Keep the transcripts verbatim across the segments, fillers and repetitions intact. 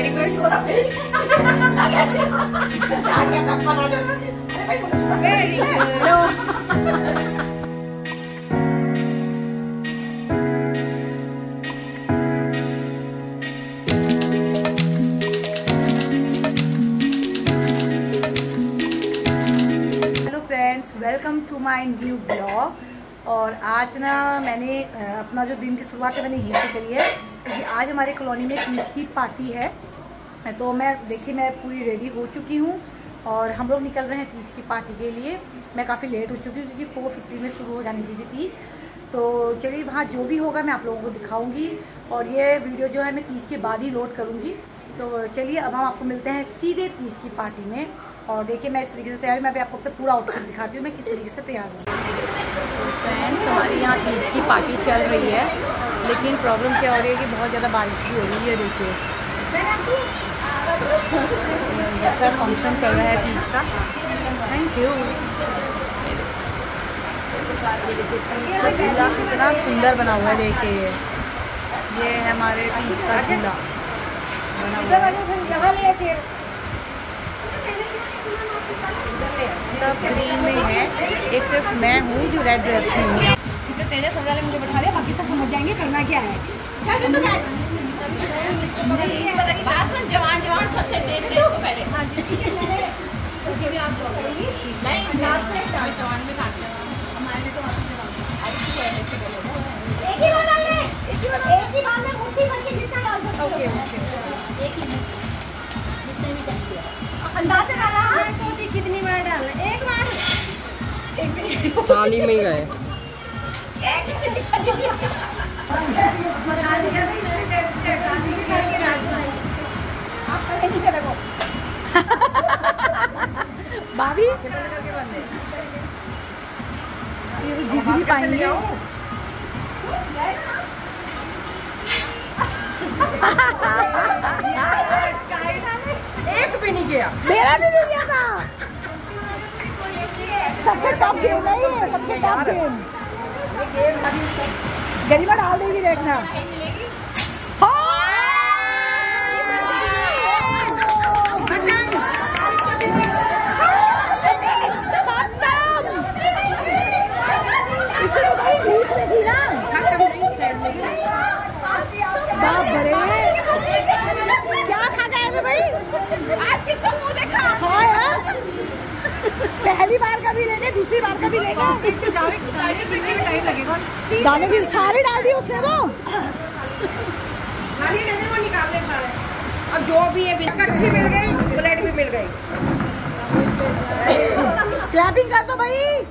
Welcome to my new blog. और आज ना मैंने अपना जो दिन की शुरुआत है मैंने यहीं से करी है, क्योंकि आज हमारे कॉलोनी में तीज की पार्टी है। तो मैं देखिए मैं पूरी रेडी हो चुकी हूँ और हम लोग निकल रहे हैं तीज की पार्टी के लिए। मैं काफ़ी लेट हो चुकी हूँ क्योंकि फोर फिफ्टी में शुरू हो जानी चाहिए तीज। तो चलिए वहाँ जो भी होगा मैं आप लोगों को दिखाऊँगी और ये वीडियो जो है मैं तीज के बाद ही लोड करूँगी। तो चलिए अब हम आपको मिलते हैं सीधे तीज की पार्टी में। और देखिए मैं इस तरीके से तैयार हूँ, मैं भी आपको अपना पूरा आउटफिट दिखाती हूँ मैं किस तरीके से तैयार हूँ। तो फ्रेंड्स हमारे यहाँ तीज की पार्टी चल रही है, लेकिन प्रॉब्लम क्या हो रही है कि बहुत ज़्यादा बारिश भी हो रही है। देखिए ऐसा फंक्शन चल रहा है तीज का। Thank you. झूला कितना सुंदर बना हुआ है, देखिए ये है हमारे तीज का झूला बना हुआ है। सब ग्रीन में है, एक सिर्फ मैं हूँ जो रेड ड्रेस में हूँ। तो तेरे समझा ले मुझे बैठा लिया, बाकी सब समझ जाएंगे करना क्या है। जवान जवान सबसे देख ले इसको पहले। नहीं जवान में काट हमारे तो एक ही बार डालने, एक ही बार में मुट्ठी भर के जितना डाल सकते हो। ओके ओके एक ही जितने भी चाहिए अंदाज से डाला। छोटी कितनी बार डालना? एक बार थाली में गए। भाभी दीदी पाएंगे। एक भी नहीं गया, मेरा भी नहीं गया था। सबसे टॉप गेम नहीं है, सबसे टॉप गेम। गरिमा डाल देगी देखना। बीच में थी ना, बाप रे क्या खा गए भाई आज किसको मुंह देखा। हाँ यार पहली बार का भी लेंगे, दूसरी बार का भी लेंगे। टाइम लगेगा, दाने भी सारे डाल दिए उसने तो। खाली नहीं वो निकालने सारे। अब जो भी है कच्ची मिल गई, प्लेट भी मिल गई। क्लैपिंग कर दो भाई।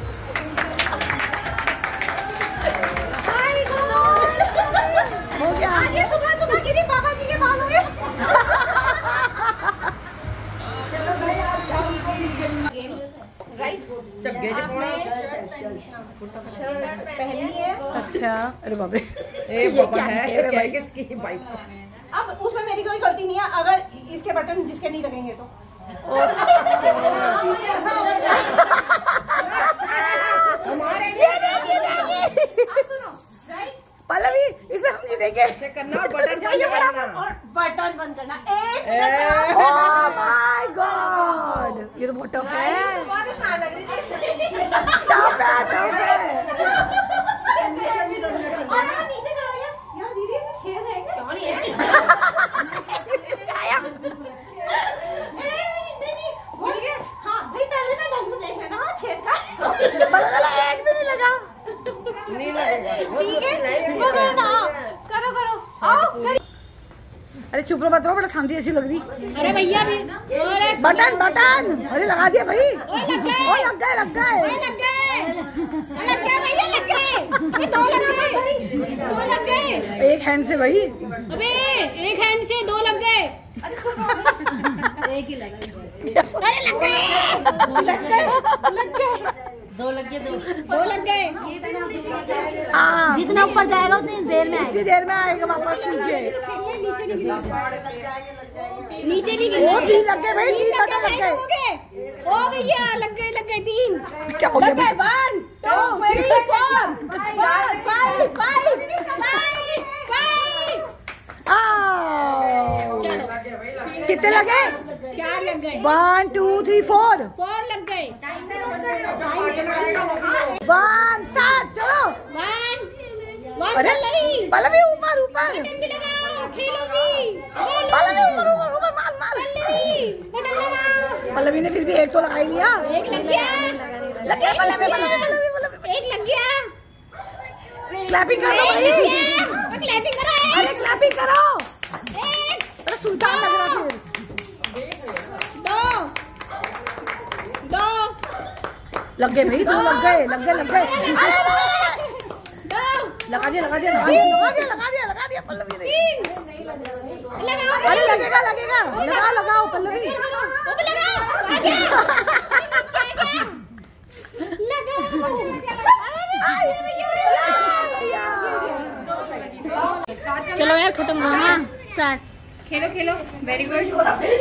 हो गया। आज ये सुबह सुबह गिरी पापा जी के बाल हो गए। चलो भाई आज शाम को गेम राइट चल गए पहली है। अच्छा अरे बाप रे ए बाबा है क्या किसकी बाईस। अब उसमें मेरी कोई गलती नहीं है अगर इसके बटन जिसके नहीं लगेंगे तो। हमारे पल्लवी इसमें हम जीतेंगे। करना बटन बटन बंद करना। एक ओह माय गॉड ये तो बहुत टफ है। बहुत आसान लग रही है। टफ है टफ है। यार दीदी इसमें छेद है क्या? क्यों नहीं है? बोल गया हाँ भाई पहले ना ढंग से देख लेना। हाँ छेद का पता चला एक भी नहीं लगा। नहीं लगेगा ठीक है ना करो करो आओ। अरे चुप रहो मत रहो, बड़ा शांति ऐसी लग रही। अरे भैया भी बटन बटन अरे लगा दिया भाई। लग गए लग गए लग गए लग गए लग गए भैया लग गए। दो लग गए दो लग गए एक हैंड से भाई। अबे एक हैंड से दो लग गए। एक ही लगा। अरे लग गए लग गए लग गए दो लग गए दो दो लग गए। जितना ऊपर जाएगा उतनी देर में आएगा। देर में आएगा वापस नीचे। नीचे नहीं गए। वो तीन लग गए भाई, तीन बटन लग गए। ओ भैया लग गए लग गए तीन। क्या हो गया? One two three four five five five five. चलो कितने लगे? चार लग गए। One two three four four लग गए। वन स्टार्ट चलो। वन वन अरे पल्लवी पल्लवी ऊपर ऊपर बटन भी लगाओ, खेलोगी। पल्लवी ऊपर ऊपर ऊपर मार मार। पल्लवी बटन लगाओ। पल्लवी ने फिर भी एक तो लगा ही लिया। एक लग गया। लग गया पल्लवी पल्लवी पल्लवी पल्लवी। एक लग गया। क्लैपिंग करो भाई। क्लैपिंग करो। अरे क्लैपिंग करो। एक अरे सुल्तान लग रहा फिर। दो दो लग गए भाई, दो लग गए लग गए लग गए। दो लगा दिया लगा दिया लगा दिया लगा दिया लगा दिया लगा दिया पल्लवी ने। तीन लगाओ। अरे लगेगा लगेगा लगाओ लगाओ पल्लवी। वो भी लगाओ। आ गया। चलो यार खत्म करो ना। स्टार्ट। खेलो खेलो। Very good.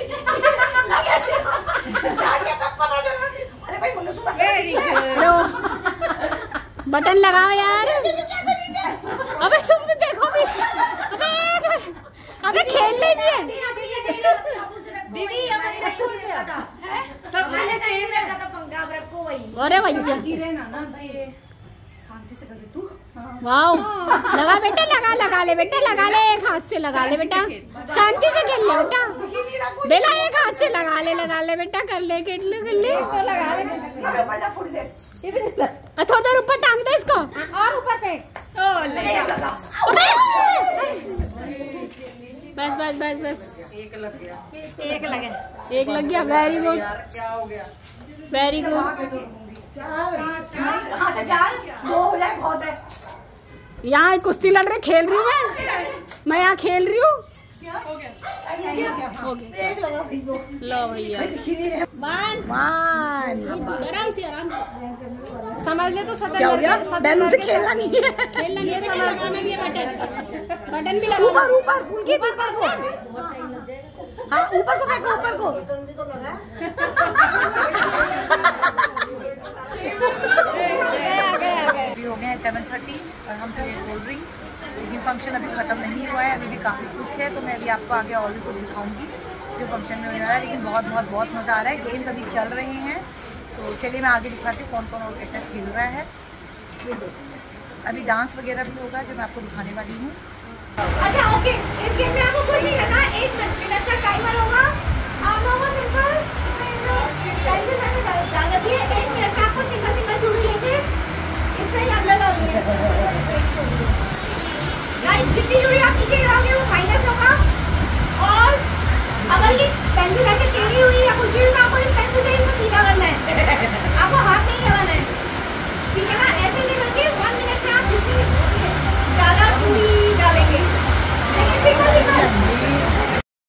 Very good. Button लगाओ यार। अबे तुम भी देखो भी। अबे अबे खेलने नहीं है। दीदी सब पहले सेम रहता था पंगा, अब रखो वही। अरे भैया गिरे ना ना शांति से कर तू। वाओ लगा बेटा, लगा लगा ले बेटा, लगा ले, एक हाथ से लगा ले बेटा, शांति से खेल ले बेटा। बेला एक हाथ से लगा ले, लगा ले बेटा, कर ले खेल ले कर ले। थोड़ी देर ये भी थोड़ी देर ऊपर टांग दे इसको और ऊपर पे। बस बस बस बस। एक लग गया एक लगा एक लग गया। वेरी गुड क्या हो गया? Very good. कहाँ से चार दो हो जाए बहुत है। यहाँ कुश्ती लड़ रहे, खेल रही हूँ मैं मैं यहाँ खेल रही हूँ। हो गया हो गया। एक लगा लो भैया वन वन। आराम से आराम से समझ ले तो सदन क्या हो गया? बैलून से खेलना नहीं है। खेलना नहीं है, बटन लगाना भी है। बटन बटन भी लगा। ऊपर ऊपर फूल ऊपर को। हाँ ऊपर को फेंको ऊपर को। अभी हो गए हैं सेवन थर्टी और हम पीए कोल्ड ड्रिंक। लेकिन फंक्शन अभी खत्म नहीं हुआ है, अभी भी काफ़ी कुछ है, तो मैं अभी आपको आगे और भी कुछ दिखाऊंगी जो फंक्शन में होने वाला है। लेकिन बहुत बहुत बहुत मज़ा आ रहा है। गेम्स अभी चल रहे हैं, तो चलिए मैं आगे दिखाती हूँ कौन कौन ऑर्केस्ट्रा खेल रहा है। अभी डांस वगैरह भी होगा जो मैं आपको दिखाने वाली हूँ। अच्छा ओके, इस गेम में आपको कुछ नहीं करना, एक मिनट का टाइमर होगा। आप लोगों को सिंपल टाइम से पहले डाल रखिए। एक मिनट का आपको सिंपल सिंपल चूड़ी लेके इससे ही आप लगाओगे। गाइस जितनी चूड़ी आप नीचे गिराओगे वो माइनस होगा। और अगर ये पेंसिल ऐसे टेढ़ी हुई या कुछ भी तो आपको इस पेंसिल से इसको सीधा करना है, आपको हाथ नहीं लगाना है, ठीक है ना? ऐसे नहीं करके वन मिनट में आप जितनी ज्यादा चूड़ी डालेंगे। लेकिन सिंपल सिंपल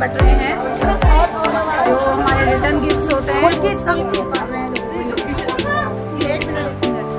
बट रहे हैं, जो हमारे रिटर्न गिफ्ट होते हैं सब कर रहे हैं। एक मिनट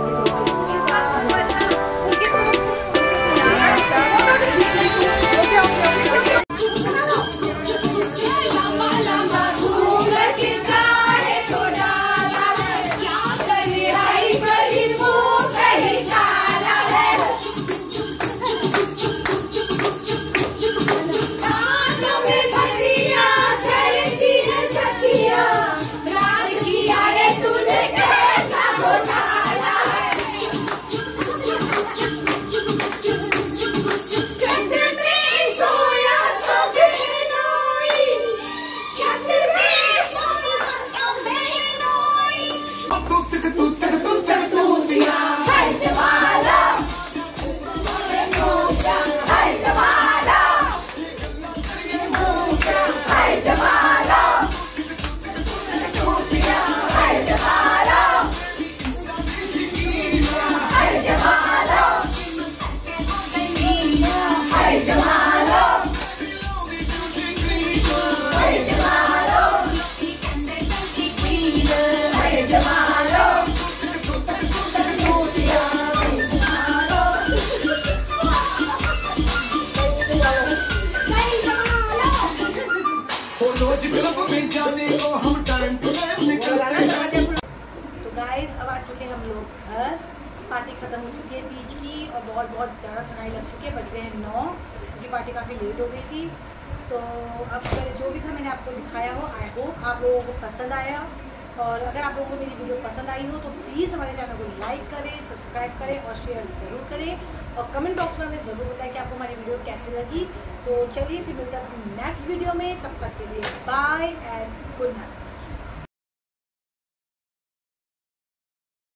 तो गाइस अब आ चुके हैं हम लोग घर। पार्टी खत्म हो चुकी है तीज की और बहुत बहुत ज़्यादा थकाई लग चुकी है। बज गए हैं नौ क्योंकि पार्टी काफ़ी लेट हो गई थी। तो अब मैंने जो भी था मैंने आपको दिखाया हो, आई होप आप लोगों को पसंद आया। और अगर आप लोगों को मेरी वीडियो पसंद आई हो तो प्लीज़ हमारे चैनल को लाइक करें, सब्सक्राइब करें और शेयर ज़रूर करें। और कमेंट बॉक्स में हमें ज़रूर बताएं कि आपको हमारी वीडियो कैसी लगी। तो चलिए फिर मिलते हैं नेक्स्ट वीडियो में, तब तक के लिए बाय एंड गुड नाइट।